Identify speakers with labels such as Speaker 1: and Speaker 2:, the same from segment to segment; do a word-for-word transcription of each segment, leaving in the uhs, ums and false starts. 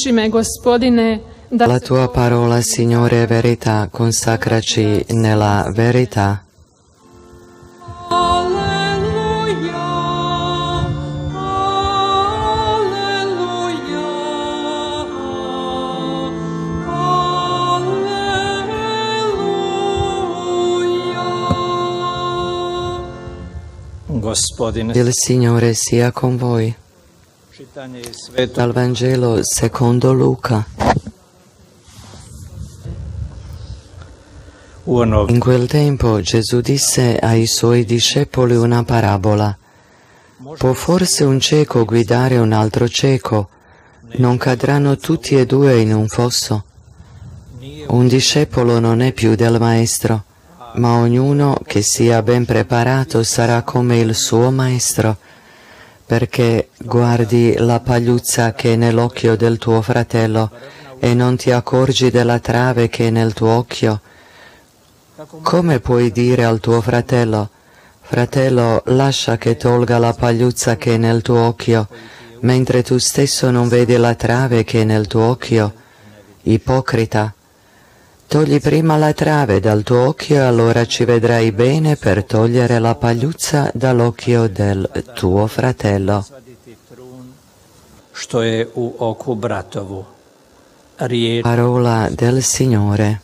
Speaker 1: Conduci me, Gospodine, da
Speaker 2: La tua parola, Signore, è verità, consacraci nella verità. Il Signore sia con voi. Dal Vangelo secondo Luca. In quel tempo Gesù disse ai suoi discepoli una parabola. Può forse un cieco guidare un altro cieco? Non cadranno tutti e due in un fosso? Un discepolo non è più del maestro, ma ognuno che sia ben preparato sarà come il suo maestro. Perché guardi la pagliuzza che è nell'occhio del tuo fratello e non ti accorgi della trave che è nel tuo occhio? Come puoi dire al tuo fratello: fratello, lascia che tolga la pagliuzza che è nel tuo occhio, mentre tu stesso non vedi la trave che è nel tuo occhio? Ipocrita! Togli prima la trave dal tuo occhio e allora ci vedrai bene per togliere la pagliuzza dall'occhio del tuo fratello. Parola del Signore.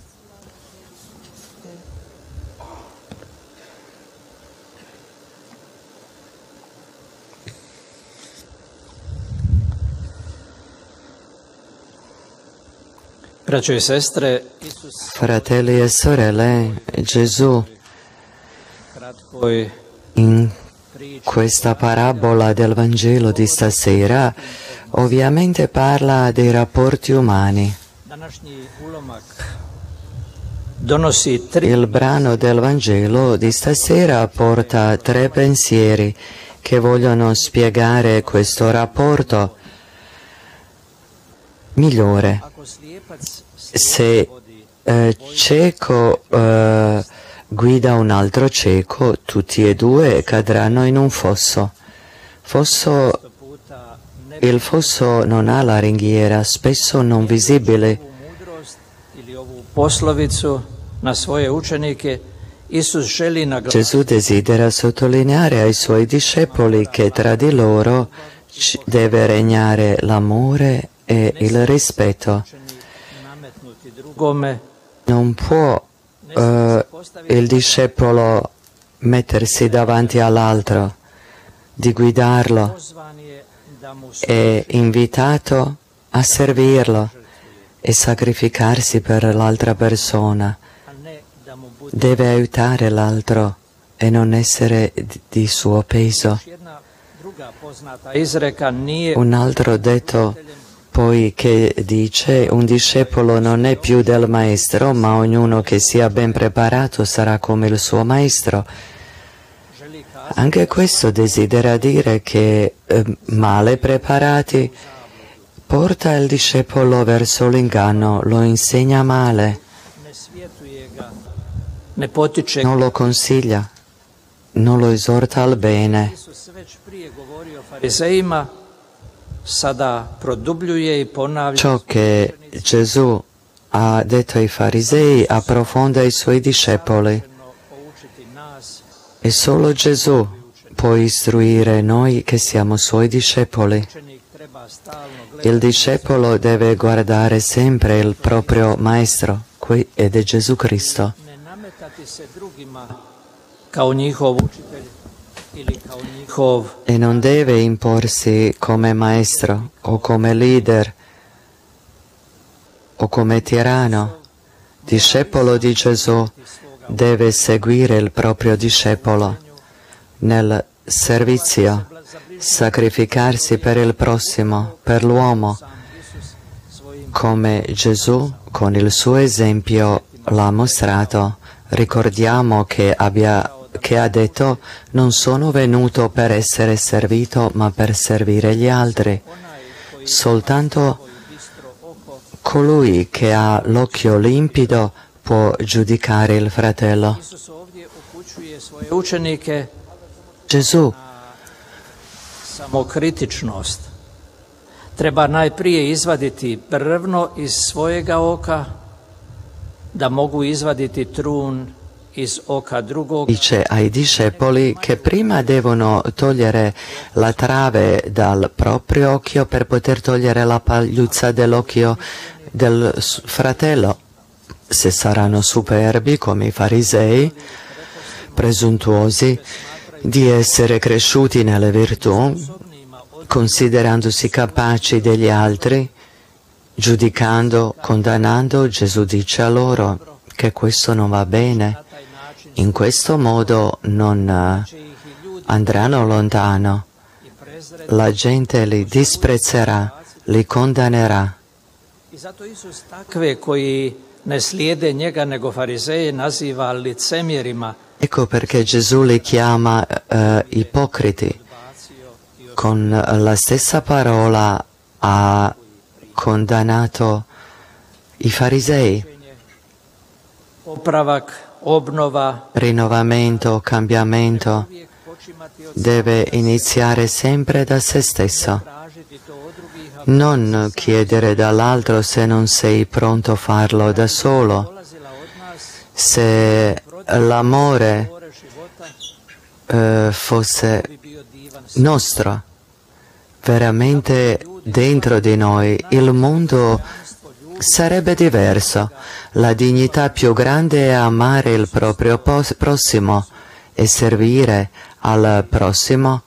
Speaker 2: Fratelli e sorelle, Gesù in questa parabola del Vangelo di stasera ovviamente parla dei rapporti umani. Il brano del Vangelo di stasera porta tre pensieri che vogliono spiegare questo rapporto migliore. Se eh, cieco eh, guida un altro cieco, tutti e due cadranno in un fosso. Fosso. Il fosso non ha la ringhiera, spesso non visibile. Gesù desidera sottolineare ai suoi discepoli che tra di loro deve regnare l'amore e il rispetto. Non può uh, il discepolo mettersi davanti all'altro, di guidarlo, è invitato a servirlo e sacrificarsi per l'altra persona. Deve aiutare l'altro e non essere di suo peso. Un altro detto poi che dice: un discepolo non è più del maestro, ma ognuno che sia ben preparato sarà come il suo maestro. Anche questo desidera dire che eh, male preparati porta il discepolo verso l'inganno, lo insegna male, non lo consiglia, non lo esorta al bene. Ciò che Gesù ha detto ai farisei approfonde ai suoi discepoli. E solo Gesù può istruire noi che siamo suoi discepoli. Il discepolo deve guardare sempre il proprio maestro, ed è Gesù Cristo. E non deve imporsi come maestro o come leader o come tiranno. Discepolo di Gesù deve seguire il proprio discepolo nel servizio, sacrificarsi per il prossimo, per l'uomo, come Gesù con il suo esempio l'ha mostrato. Ricordiamo che abbia che ha detto: non sono venuto per essere servito, ma per servire gli altri. Soltanto colui che ha l'occhio limpido può giudicare il fratello. Gesù
Speaker 3: treba najprije izvaditi brvno iz svojega oka, da mogu izvaditi trun iz oka drugog.
Speaker 2: Dice ai discepoli che prima devono togliere la trave dal proprio occhio per poter togliere la pagliuzza dell'occhio del fratello. Se saranno superbi come i farisei, presuntuosi di essere cresciuti nelle virtù, considerandosi capaci degli altri, giudicando, condannando, Gesù dice a loro che questo non va bene. In questo modo non andranno lontano. La gente li disprezzerà, li condannerà.
Speaker 3: I zato Isus takve koji ne slijede njega nego farizeje naziva licemjerima.
Speaker 2: Ecco perché Gesù li chiama eh, ipocriti. Con la stessa parola ha condannato i farisei.
Speaker 3: Popravak, obnova,
Speaker 2: Rinnovamento, cambiamento deve iniziare sempre da se stesso. Non chiedere dall'altro se non sei pronto a farlo da solo. Se l'amore eh, fosse nostro, veramente dentro di noi, il mondo sarebbe diverso. La dignità più grande è amare il proprio prossimo e servire al prossimo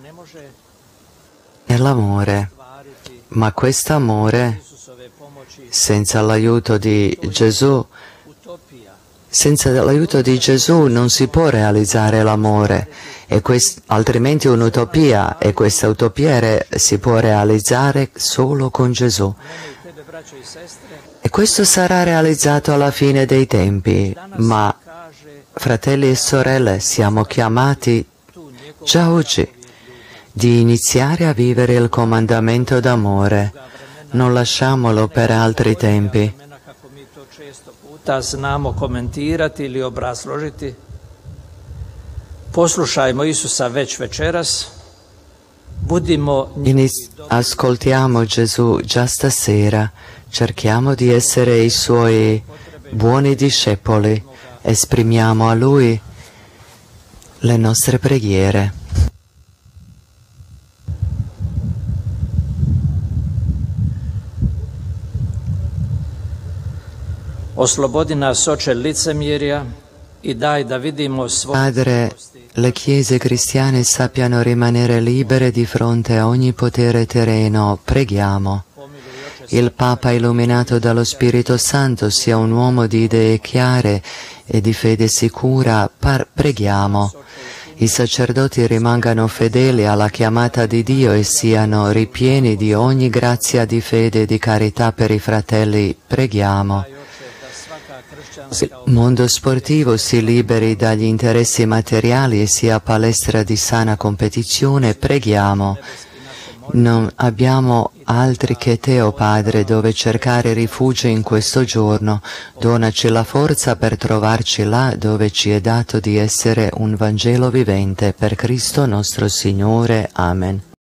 Speaker 2: è l'amore. Ma questo amore, senza l'aiuto di Gesù, senza l'aiuto di Gesù non si può realizzare l'amore, e altrimenti è un'utopia, e questa utopia si può realizzare solo con Gesù. E questo sarà realizzato alla fine dei tempi, ma fratelli e sorelle, siamo chiamati già oggi di iniziare a vivere il comandamento d'amore. Non lasciamolo per altri tempi.
Speaker 3: Znamo komentirati ili obrazložiti. Poslušajmo Isusa već večeras. Budimo
Speaker 2: Iniz- ascoltiamo Gesù già stasera. Cerchiamo di essere i suoi buoni discepoli. Esprimiamo a Lui le nostre preghiere.
Speaker 3: Oslobodi nas, Oče, licemjerja i daj da vidimo svoje.
Speaker 2: Padre, le chiese cristiane sappiano rimanere libere di fronte a ogni potere terreno. Preghiamo. Il Papa illuminato dallo Spirito Santo sia un uomo di idee chiare e di fede sicura. Par- preghiamo. I sacerdoti rimangano fedeli alla chiamata di Dio e siano ripieni di ogni grazia di fede e di carità per i fratelli. Preghiamo. Il mondo sportivo si liberi dagli interessi materiali e sia palestra di sana competizione. Preghiamo. Non abbiamo altri che Te, o oh Padre, dove cercare rifugio in questo giorno. Donaci la forza per trovarci là dove ci è dato di essere un Vangelo vivente. Per Cristo nostro Signore. Amen.